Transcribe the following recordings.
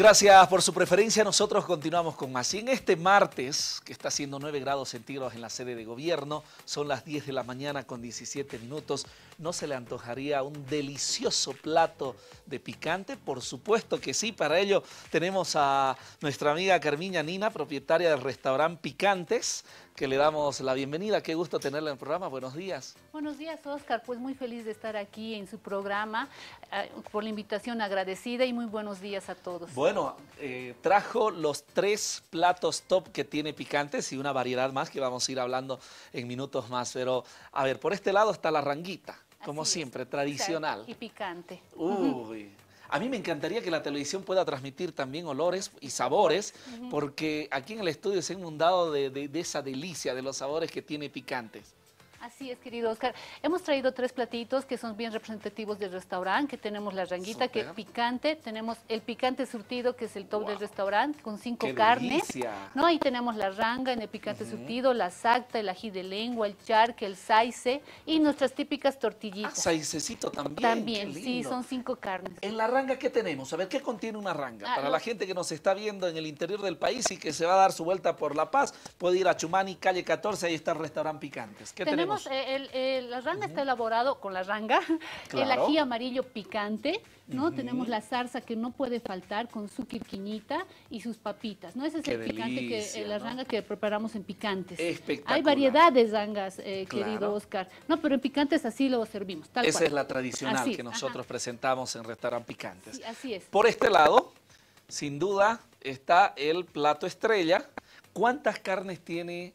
Gracias por su preferencia. Nosotros continuamos con más. Y en este martes, que está haciendo 9 grados centígrados en la sede de gobierno, son las 10 de la mañana con 17 minutos, ¿no se le antojaría un delicioso plato de picante? Por supuesto que sí. Para ello tenemos a nuestra amiga Carmiña Nina, propietaria del restaurante Picantes, que le damos la bienvenida. Qué gusto tenerla en el programa. Buenos días. Buenos días, Oscar. Pues muy feliz de estar aquí en su programa, por la invitación, agradecida, y muy buenos días a todos. Bueno, trajo los 3 platos top que tiene Picantes y una variedad más que vamos a ir hablando en minutos más. Pero, a ver, por este lado está la ranguita, como siempre, tradicional. Y picante. Uy. A mí me encantaría que la televisión pueda transmitir también olores y sabores, porque aquí en el estudio se ha inundado de esa delicia de los sabores que tiene Picantes. Así es, querido Oscar. Hemos traído 3 platitos que son bien representativos del restaurante, que tenemos la ranguita, que es picante, tenemos el picante surtido, que es el top del restaurante, con 5 carnes. ¿No? Ahí tenemos la ranga en el picante surtido, la sacta, el ají de lengua, el charque, el saice y nuestras típicas tortillitas. Ah, saicecito también. También, sí, son 5 carnes. En la ranga, ¿qué tenemos? A ver, ¿qué contiene una ranga? Para la gente que nos está viendo en el interior del país y que se va a dar su vuelta por La Paz, puede ir a Chumani, calle 14, ahí está el restaurante Picantes. ¿Qué tenemos? La ranga está elaborado con la ranga, el ají amarillo picante, ¿no? Tenemos la zarza que no puede faltar con su quirquiñita y sus papitas, ¿no? Ese es el picante, la ranga que preparamos en Picantes. Espectacular. Hay variedad de rangas, querido Oscar. No, pero en Picantes así lo servimos, tal Esa cual. es la tradicional que nosotros presentamos en Restaurante Picantes. Sí, así es. Por este lado, sin duda, está el plato estrella. ¿Cuántas carnes tiene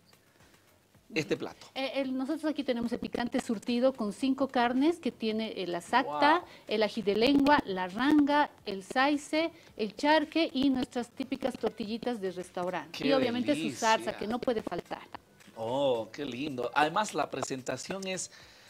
este plato? Nosotros aquí tenemos el picante surtido con 5 carnes, que tiene la sacta, el ají de lengua, la ranga, el saice, el charque y nuestras típicas tortillitas de restaurante. Y obviamente su salsa, que no puede faltar. Oh, qué lindo. Además, la presentación es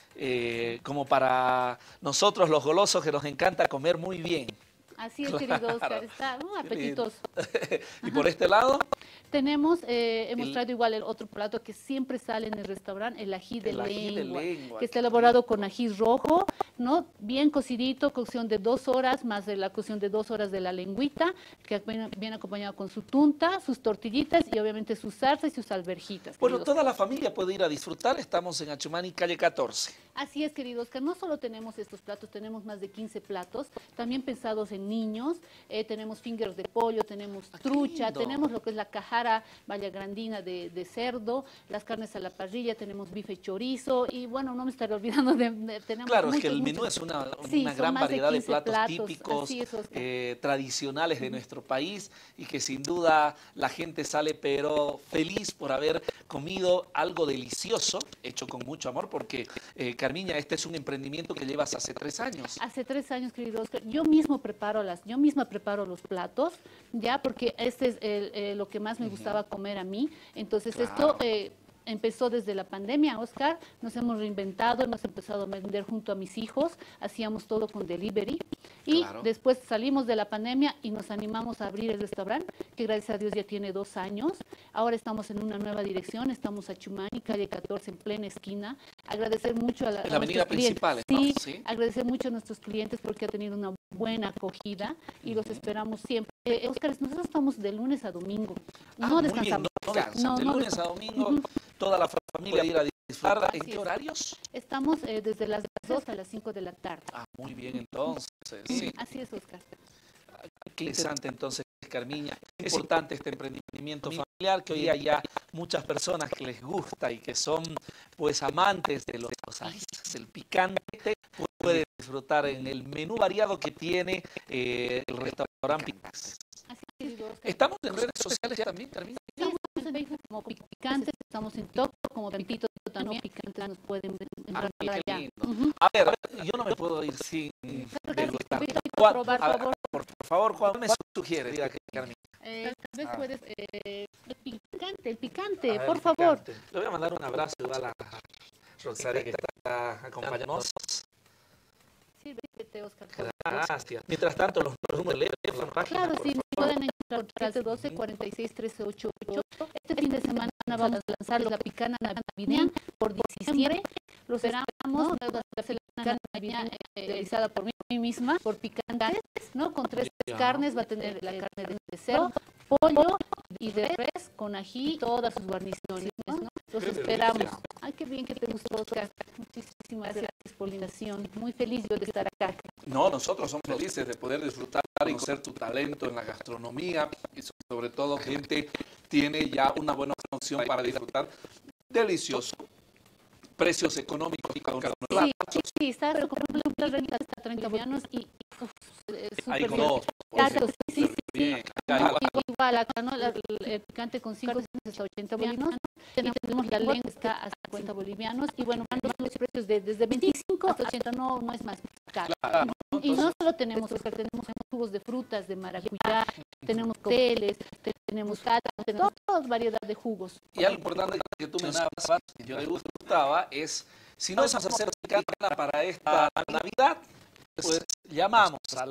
como para nosotros los golosos, que nos encanta comer muy bien. Así es, querido Oscar, está apetitoso. ¿Y por este lado? Tenemos, hemos traído igual el otro plato que siempre sale en el restaurante, el ají de lengua, que está elaborado con ají rojo, ¿no? Bien cocidito, cocción de 2 horas, más de la cocción de 2 horas de la lengüita, que viene acompañado con su tunta, sus tortillitas y obviamente sus salsas y sus alverjitas. Bueno, toda la familia puede ir a disfrutar. Estamos en Achumani, calle 14. Así es, querido Oscar. No solo tenemos estos platos, tenemos más de 15 platos, también pensados en niños. Tenemos fingers de pollo, tenemos trucha, tenemos lo que es la cajara vallagrandina de cerdo, las carnes a la parrilla, tenemos bife chorizo y bueno, no me estaré olvidando tenemos claro, es que el menú es una gran variedad de platos típicos, tradicionales de nuestro país, y que sin duda la gente sale pero feliz por haber comido algo delicioso, hecho con mucho amor, porque Carmiña, este es un emprendimiento que llevas hace 3 años. Hace 3 años, querido Oscar. Yo misma preparo los platos, ya, porque este es lo que más me gustaba comer a mí. Entonces esto empezó desde la pandemia, Oscar. Nos hemos reinventado, hemos empezado a vender junto a mis hijos, hacíamos todo con delivery. Y después salimos de la pandemia y nos animamos a abrir el restaurante, que gracias a Dios ya tiene 2 años. Ahora estamos en una nueva dirección, estamos a Chumani, calle 14, en plena esquina. Agradecer mucho a la avenida principal, ¿no? Sí, agradecer mucho a nuestros clientes porque ha tenido una buena acogida y los esperamos siempre. Oscar, nosotros estamos de lunes a domingo, no descansamos. De lunes a domingo, toda la familia ir a disfrutar. ¿En qué horarios? Estamos desde las 2 a las 5 de la tarde. Ah, muy bien, entonces. Sí. Así es, Oscar. Qué interesante, entonces, Carmiña. Es importante este emprendimiento familiar, que hoy hay ya muchas personas que les gusta y que son pues amantes de los ajíes, el picante. Pueden disfrutar en el menú variado que tiene el restaurante Picantes. Estamos en redes sociales ya también, Carmiña. Estamos en Facebook como Picantes, estamos en TikTok como Tempito también. Picantes nos pueden encontrar allá. A ver, yo no me puedo ir sin degustar. Por favor, ¿cuál me sugiere? Diga, Carmiña. Tal vez puedes, el picante, por favor. Le voy a mandar un abrazo igual a Rosario, que está acompañándonos. Sírvete, Oscar. Gracias. Mientras tanto, los números de teléfono, página, claro, sí, pueden encontrar 712-46-1388. Este fin de semana vamos a lanzar la picana navideña por diciembre. Los esperamos, la picana viene realizada por mí misma, por picantes, ¿no? Con 3 carnes, va a tener la carne de cerdo, pollo y de res con ají, todas sus guarniciones, ¿no? Entonces esperamos. Ay, qué bien que te gustó, Oscar. Muchísimas gracias por la invitación. Muy feliz yo de estar acá. No, nosotros somos felices de poder disfrutar y conocer tu talento en la gastronomía y sobre todo gente tiene ya una buena opción para disfrutar delicioso. Precios económicos y cada uno de los sí, está recomendando una renta hasta 30 bolivianos y hay súper dos. Claro, sí. Bien. Igual acá, ¿no? El picante con 5 hasta 80 bolivianos. Tenemos la lengua que está hasta 50 bolivianos. Y bueno, van los precios desde 25 hasta 80, no es más caro. Claro, ¿no? Y no solo tenemos, Oscar, tenemos jugos de frutas, de maracuyá, tenemos cócteles, tenemos cata, tenemos toda variedad de jugos. Y algo importante que tú mencionabas, que yo le gustaba, es si no vamos a hacer picante para esta Navidad, pues llamamos al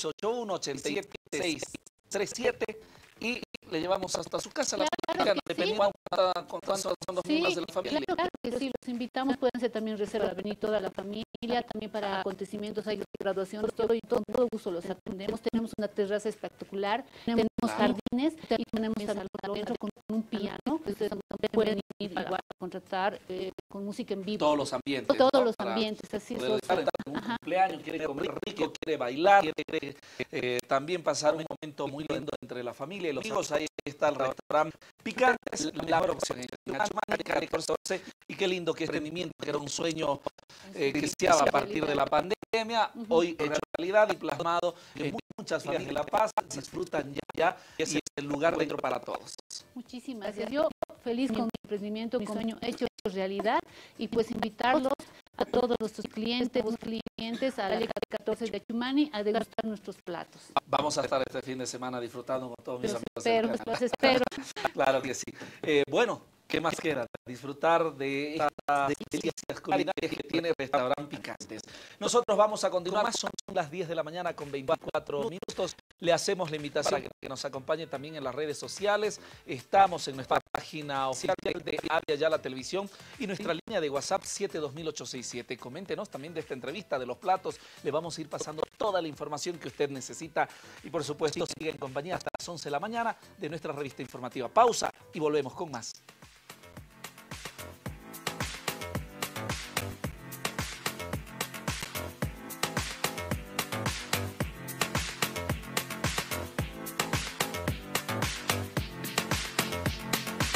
681-87-637 y le llevamos hasta su casa la picante, dependiendo de cuántos son los miembros de la familia. Claro que sí, los invitamos, pueden ser también reserva para venir toda la familia, también para acontecimientos, hay graduaciones, todo y con todo gusto los atendemos. Tenemos una terraza espectacular, tenemos jardines y tenemos salón adentro con un piano. Ustedes también pueden ir igual a contratar con música en vivo. Todos los ambientes. Todos los ambientes, así es. Un cumpleaños, quiere comer rico, quiere bailar, quiere también pasar un momento muy lindo entre la familia y los amigos. Ahí está el restaurante Picantes, la mejor opción en Achumani, calle 14. Y qué lindo que este emprendimiento, que era un sueño que se daba a partir de la pandemia, hoy hecho realidad y plasmado en muchas familias de La Paz, disfrutan ya y es el lugar dentro para todos. Muchísimas gracias. Yo feliz con mi emprendimiento, mi sueño hecho realidad y pues invitarlos a todos nuestros clientes a la calle 14 de Achumani a degustar nuestros platos. Vamos a estar este fin de semana disfrutando con todos mis amigos. Los espero. Claro que sí. Bueno, ¿qué más queda? Disfrutar de estas delicias culinarias que tiene el restaurante Picantes. Nosotros vamos a continuar, son las 10 de la mañana con 24 minutos. Le hacemos la invitación para que nos acompañe también en las redes sociales. Estamos en nuestra página oficial de Avia Ya la Televisión y nuestra línea de WhatsApp 7200867. Coméntenos también de esta entrevista, de los platos. Le vamos a ir pasando toda la información que usted necesita. Y por supuesto, siga en compañía hasta las 11 de la mañana de nuestra revista informativa. Pausa y volvemos con más.